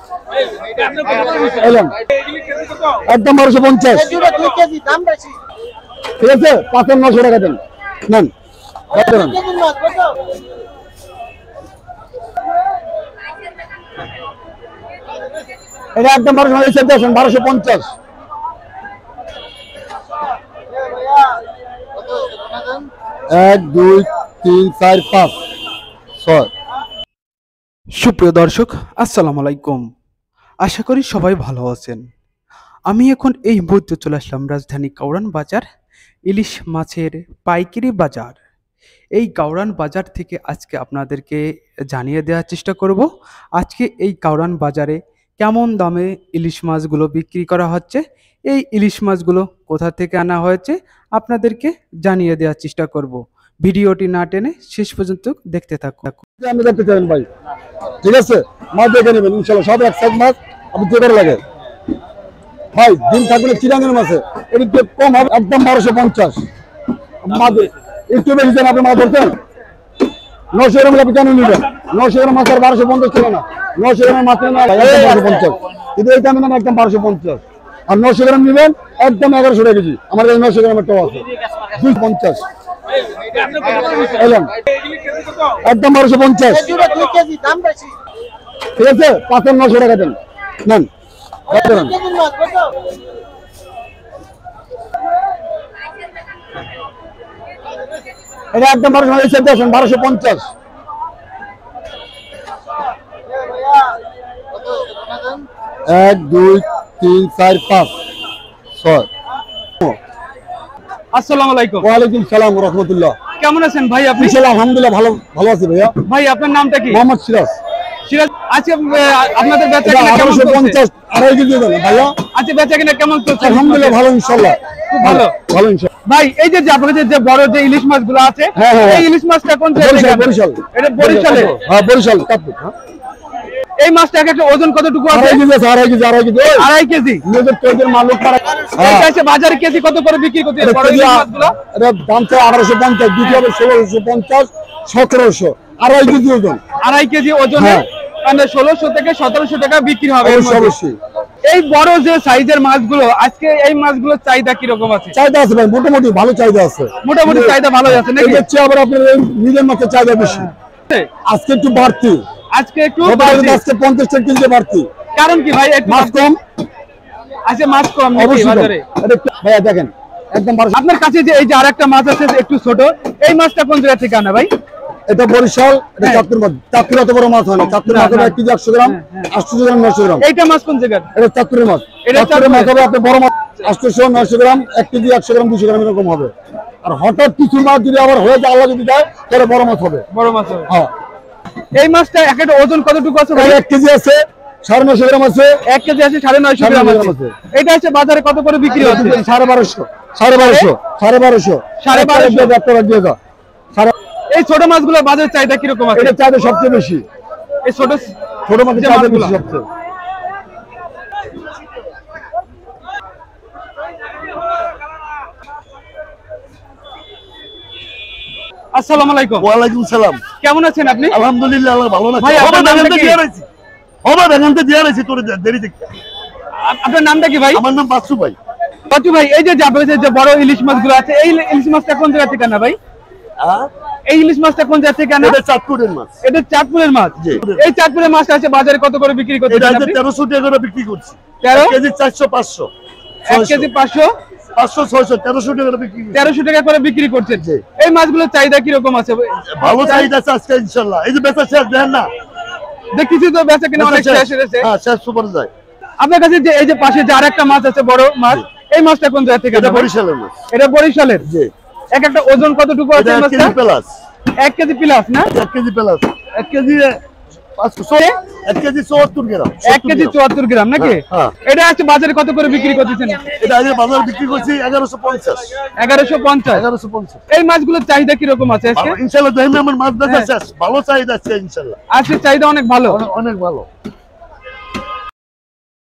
একদম 1250। ঠিক আছে, 5,900 টাকা দেন। নেন এটা একদম 1250। 1 2 3 4 5 6। সুপ্রিয় দর্শক, আসসালামু আলাইকুম। আশা করি সবাই ভালো আছেন। আমি এখন এই মুহূর্তে চলে আসলাম রাজধানী কাউরান বাজার, ইলিশ মাছের পাইকারি বাজার। এই কাউরান বাজার থেকে আজকে আপনাদেরকে জানিয়ে দেওয়ার চেষ্টা করব আজকে এই কাউরান বাজারে কেমন দামে ইলিশ মাছগুলো বিক্রি করা হচ্ছে, এই ইলিশ মাছগুলো কোথা থেকে আনা হয়েছে আপনাদেরকে জানিয়ে দেওয়ার চেষ্টা করব। ভিডিওটি না টেনে শেষ পর্যন্ত দেখতে থাকুন। আমি দেখতে চান ভাই, ঠিক আছে, মাছ দেখে নেবেন ইনশাআল্লাহ। সব এক সাইজ মাছ, আপনি যেটা লাগে ভাই। দিন থাকলে চিরাঙ্গের মাছে একটু কম হবে, একদম 1250। মাছ একটু বেশি দেন আপনি। মাছ ধরছেন 900 গ্রাম আপনি কেন নেবেন? 900 গ্রাম মাছ আর 1250 ছিল না। 900 গ্রাম মাছ নেন 1250, কিন্তু এইটা আমি নেন একদম 1250। আর 900 গ্রাম নেবেন একদম 1100 টাকা কেজি। আমার কাছে 900 গ্রামের টাকা আছে 250। একদম 1250। ঠিক আছে, 5,900 টাকা দেন। নেন এটা একদম 1250। 1 2 3 4 5 6। আসসালামু আলাইকুম। ওয়ালাইকুম সালাম ওয়া রাহমাতুল্লাহ। কেমন আছেন ভাই আপনি? ইনশাআল্লাহ আলহামদুলিল্লাহ ভালো আছি ভাইয়া। ভাই আপনার নামটা কি? মোহাম্মদ সিরাজ। সিরাজ, আজকে আপনাদের বেচাকেনা কেমন চলছে? 1850 আড়াই কেজি দেন ভাইয়া। আজকে বেচাকেনা কেমন চলছে? আলহামদুলিল্লাহ ভালো ইনশাআল্লাহ। খুব ভালো ইনশাআল্লাহ। ভাই, এই যে আপনাদের যে বড় যে ইলিশ মাছগুলো আছে, এই ইলিশ মাছটা কোন জায়গায়? বরিশাল। এটা বরিশালে? হ্যাঁ বরিশাল কাপড়। এই মাছটা একটা ওজন কতটুকু আছে? 2.5 কেজি আছে। 2.5 কেজি। নিজের কেজির মালুক পাড়া। এটা আছে বাজারে কেজি কত করে বিক্রি করতে বড় ইলিশ মাছগুলো? এটা দাম চাই 1850, দুটো হবে 1650, 1700। 2.5 কেজি ওজন। 2.5 কেজি ওজনে মানে 1600 থেকে 1700 টাকা বিক্রি হবে। অবশ্যই। এই বড় যে সাইজের মাছগুলো, আজকে এই মাছগুলোর চাহিদা কি রকম আছে? চাহিদা আছে ভাই, মোটামুটি ভালো চাহিদা আছে। মোটামুটি চাহিদা ভালো আছে নাকি? হচ্ছে আবার আপনার নিজের মাছের চাহিদা বেশি। আজকে একটু বাড়তি। আজকে একটু আজকে 50 টাকা কেজি বাড়তি। কারণ কি ভাই? মাছ কম। আজকে মাছ কম নাকি বাজারে? ভাইয়া দেখেন একদম আপনার কাছে যে এই যে আরেকটা মাছ আছে একটু ছোট, এই মাছটা কোন জায়গা থেকে আনা ভাই? এটা বরিশাল। এটা চাঁদপুর মাছ। চাঁদপুর এত বড় মাছ হয় না। চাঁদপুর মাছ হবে 1 কেজি 100 গ্রাম, 800 গ্রাম, 900 গ্রাম। এইটা মাছ কোন জায়গার? এটা চাঁদপুরের মাছ। চাঁদপুরের মাছ হবে আপনার বড় মাছ 800 900 গ্রাম, 1 কেজি 100 গ্রাম, 200 গ্রাম এরকম হবে। আর হঠাৎ কিছু মাছ যদি আবার হয়ে যায়, আল্লাহ যদি দেয়, তাহলে বড় মাছ হবে। বড় মাছ হবে। হ্যাঁ। এই মাছটা একটা ওজন কতটুকু আছে ভাই? 1 কেজি আছে, 950 গ্রাম আছে। 1 কেজি আছে, 950 গ্রাম আছে। এটা হচ্ছে বাজারে কত করে বিক্রি হচ্ছে? 1250। এই ছোট মাছগুলো বাজারে চাহিদা কি রকম আছে? এটা চাহিদা সবচেয়ে বেশি। এই ছোট মাছের চাহিদা বেশি সবচেয়ে। আসসালামু আলাইকুম। ওয়ালাইকুম সালাম। কেমন আছেন আপনি? আলহামদুলিল্লাহ আল্লাহ ভালো আছে। ভাই আপনার নামটা কি? তোর দেরি দেখতে। আপনার নামটা কি ভাই? আমার নাম বাচ্চু ভাই। বাচ্চু ভাই, এই যে আপনাদের যে বড় ইলিশ মাছগুলো আছে, এই ইলিশ মাছটা কোন জায়গা থেকে আনা ভাই? এই ইলিশ মাছটা কোন জায়গা থেকে আনা? এটা চাঁদপুরের মাছ। এটা চাঁদপুরের মাছ। এই চাঁদপুরের মাছটা আছে বাজারে কত করে বিক্রি করছেন? এটা 1300 টাকা করে বিক্রি করছি। 13 কেজি 400 500। 1 কেজি 500 500 600 1300 টাকা করে বিক্রি। 1300 টাকা করে বিক্রি করছেন। এই মাছগুলোর চাহিদা কি রকম আছে? ভালো চাহিদা আছে আজকে ইনশাআল্লাহ। এই যে বেচা শেষ দেন না, দেখতেছি তো বেচা কিনা অনেক শেষ হয়েছে। হ্যাঁ শেষ সুপার যায়। আপনার কাছে যে এই যে পাশে যে আরেকটা মাছ আছে বড় মাছ, এই মাছটা কোন জায়গা থেকে? এটা বরিশালের মাছ। এটা বরিশালের। জি। একটা ওজন কতটুকু আছে এটা 1 মাছটা? KG plus. 1 কেজি প্লাস না? 1 KG plus. 1 KG 500। 1 KG 74 gram. 1 KG 74 gram নাকি? এটা আছে বাজারে কত করে বিক্রি করতেছেন? এটা আজ বাজারে বিক্রি করছি 1150। 1150। এই মাছগুলোর চাহিদা কি রকম আছে আজকে? ইনশাআল্লাহ দেখেন আমার মাছ বেচা শেষ। ভালো চাহিদা আছে ইনশাআল্লাহ। আজকে চাহিদা অনেক ভালো। অনেক ভালো।